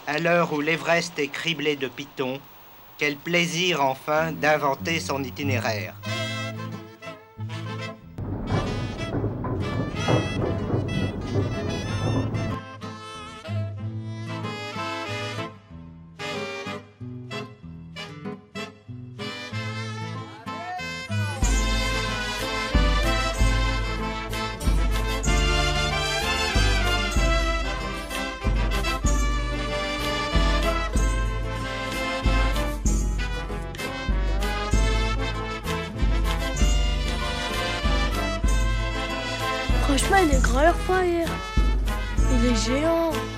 À l'heure où l'Everest est criblé de pitons, quel plaisir enfin d'inventer son itinéraire. Franchement, il est grand leur foyer. Il est géant.